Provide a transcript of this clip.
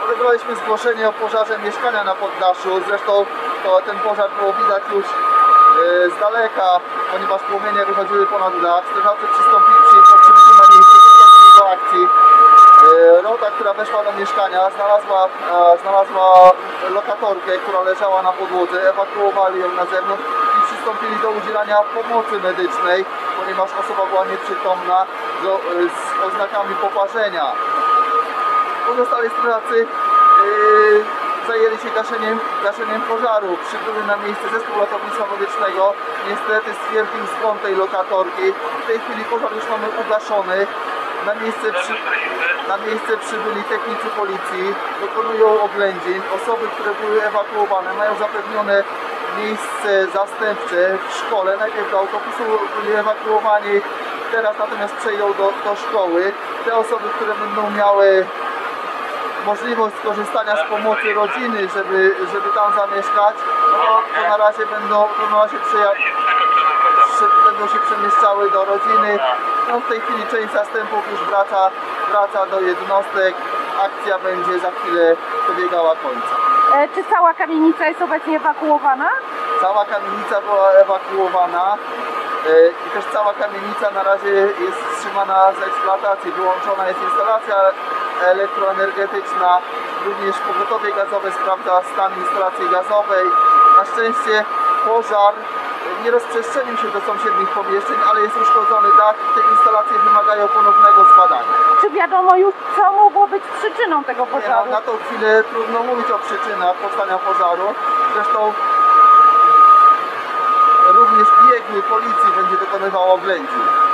Odebraliśmy zgłoszenie o pożarze mieszkania na poddaszu. Zresztą ten pożar było widać już z daleka, ponieważ płomienie wychodziły ponad dach. Strażacy po przybyciu na miejsce przystąpili do akcji. Rota, która weszła do mieszkania, znalazła lokatorkę, która leżała na podłodze. Ewakuowali ją na zewnątrz i przystąpili do udzielania pomocy medycznej, ponieważ osoba była nieprzytomna z oznakami poparzenia. Pozostali strażacy zajęli się gaszeniem pożaru. Przybyły na miejsce zespół ratownictwa medycznego. Niestety stwierdził zgon tej lokatorki. W tej chwili pożar już mamy ugaszony. Na miejsce przybyli technicy policji, dokonują oględzin. Osoby, które były ewakuowane, mają zapewnione miejsce zastępcze w szkole. Najpierw do autobusu byli ewakuowani, teraz natomiast przejdą do szkoły. Te osoby, które będą miały możliwość skorzystania z pomocy rodziny, żeby tam zamieszkać, to na razie będą się przemieszczały do rodziny. No, w tej chwili część zastępów już wraca do jednostek. Akcja będzie za chwilę dobiegała końca. Czy cała kamienica jest obecnie ewakuowana? Cała kamienica była ewakuowana i też cała kamienica na razie jest wstrzymana z eksploatacji. Wyłączona jest instalacja elektroenergetyczna, również pogotowie gazowe sprawdza stan instalacji gazowej. Na szczęście pożar nie rozprzestrzenił się do sąsiednich pomieszczeń, ale jest uszkodzony dach i te instalacje wymagają ponownego zbadania. Czy wiadomo już, co mogło być przyczyną tego pożaru? Nie, na tą chwilę trudno mówić o przyczynach powstania pożaru. Zresztą również biegły policji będzie dokonywał oględzin.